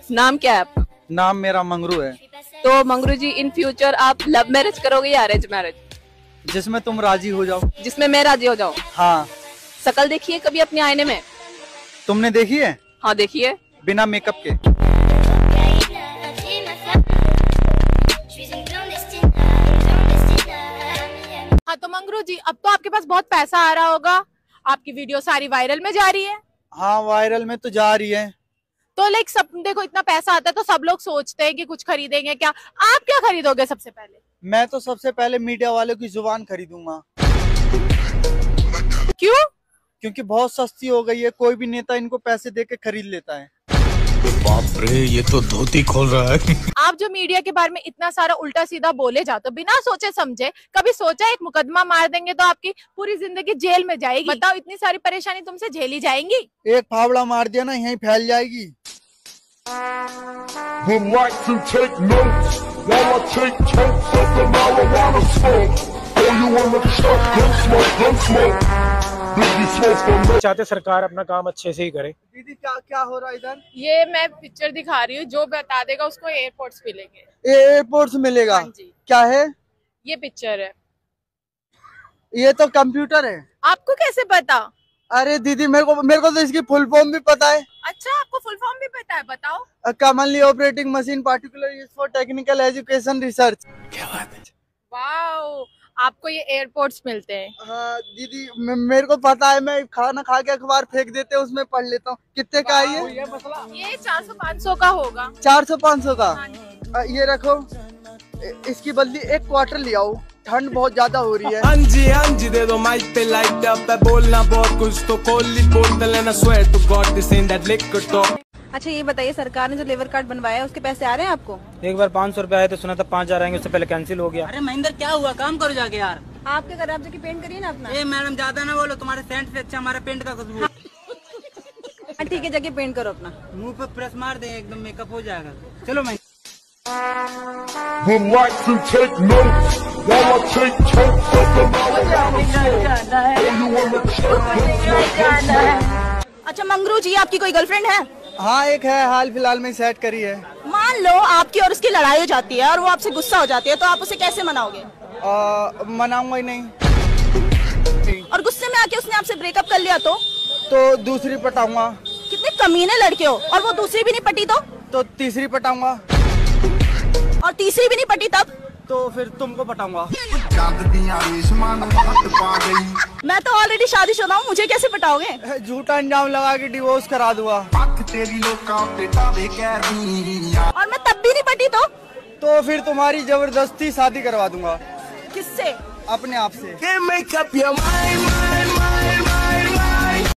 नाम क्या है आपका? नाम मेरा मंगरू है। तो मंगरू जी, इन फ्यूचर आप लव मैरिज करोगे या अरेंज मैरिज? जिसमें तुम राजी हो जाओ। जिसमें मैं राजी हो जाऊँ। हाँ। शकल देखिए कभी अपने आईने में? तुमने देखी है? हाँ देखिए। बिना मेकअप के। हाँ तो मंगरू जी, अब तो आपके पास बहुत पैसा आ रहा होगा, आपकी वीडियो सारी वायरल में जा रही है। हाँ, वायरल में तो जा रही है। तो लाइक सब देखो, इतना पैसा आता है तो सब लोग सोचते हैं कि कुछ खरीदेंगे। क्या आप क्या खरीदोगे सबसे पहले? मैं तो सबसे पहले मीडिया वालों की जुबान खरीदूंगा। क्यों? क्योंकि बहुत सस्ती हो गई है, कोई भी नेता इनको पैसे देके खरीद लेता है। बाप रे, ये तो धोती खोल रहा है। आप जो मीडिया के बारे में इतना सारा उल्टा सीधा बोले जाते हो बिना सोचे समझे, कभी सोचा एक मुकदमा मार देंगे तो आपकी पूरी जिंदगी जेल में जाएगी? बताओ, इतनी सारी परेशानी तुमसे झेली जाएंगी? एक फावड़ा मार दिया ना, यहीं फैल जाएगी। चाहते सरकार अपना काम अच्छे से ही करे। दीदी क्या क्या हो रहा है इधर? ये मैं पिक्चर दिखा रही हूँ, जो बता देगा उसको एयरपोर्ट्स मिलेंगे। एयरपोर्ट्स मिलेगा? हाँ जी। क्या है ये पिक्चर है। ये? तो कंप्यूटर है। आपको कैसे पता? अरे दीदी, मेरे को तो इसकी फुल फॉर्म भी पता है। अच्छा, आपको फुल फॉर्म भी पता है? बताओ। Commonly operating machine particular use for technical education research. क्या बात है। वाओ, आपको ये एयरपोर्ट्स मिलते हैं? हाँ दीदी, मेरे को पता है। मैं खाना खा के अखबार फेंक देते हैं, उसमें पढ़ लेता हूँ। कितने का है ये? ये 400-500 का होगा। 400-500 का? हाँ जी। ये रखो। इसकी बदली एक क्वार्टर ले आओ, ठंड बहुत ज्यादा हो रही है। हाँ जी दे दो माइक पे लाइट अप है, बोलना बहुत कुछ तो कोली बोल लेना, swear to God this in that liquid talk. अच्छा ये बताइए, सरकार ने जो लेबर कार्ड बनवाया है उसके पैसे आ रहे हैं आपको? एक बार 500 रुपए आए तो सुना था 5000 आएंगे, उससे पहले कैंसिल हो गया। अरे महेंद्र, क्या हुआ? काम करो जाके यार। आप क्या कर रहे हैं? आप जाके पेंट करिए ना अपना। ए मैडम, ज्यादा ना बोलो, तुम्हारे सेंट से अच्छा हमारा पेंट का खुशबू। हाँ ठीक है, जाके पेंट करो अपना। मुंह पे प्रेस मार दे, एकदम मेकअप हो जाएगा। चलो मैं अच्छा मंगरू जी, आपकी कोई गर्लफ्रेंड है? हाँ एक है, हाल फिलहाल में सेट करी है। मान लो आपकी और उसकी लड़ाई हो जाती है और वो आपसे गुस्सा हो जाती है, तो आप उसे कैसे मनाओगे? मनाऊंगा ही नहीं। और गुस्से में आके उसने आपसे ब्रेकअप कर लिया तो दूसरी पटाऊंगा। कितने कमीने लड़के हो। और वो दूसरी भी नहीं पटी तो तीसरी पटाऊंगा। और तीसरी भी नहीं पटी तब? तो फिर तुमको पटाऊंगा। मैं तो ऑलरेडी शादीशुदा हूँ, मुझे कैसे पटाओगे? झूठा इंजाम लगा के डिवोर्स करा दूंगा। और मैं तब भी नहीं पटी तो फिर तुम्हारी जबरदस्ती शादी करवा दूंगा। किससे? अपने आप से।